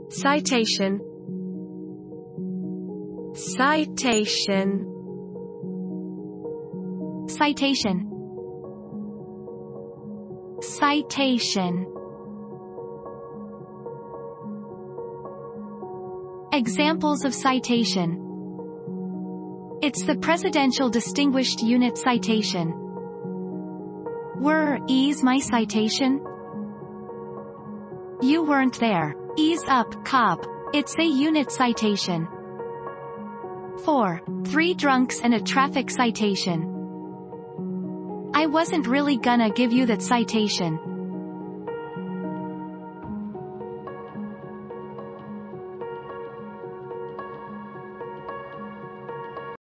Citation. Citation. Citation. Citation. Examples of citation. It's the Presidential Distinguished Unit Citation. Is my citation? You weren't there. Ease up, cop. It's a unit citation. 4. 3 drunks and a traffic citation. I wasn't really gonna give you that citation.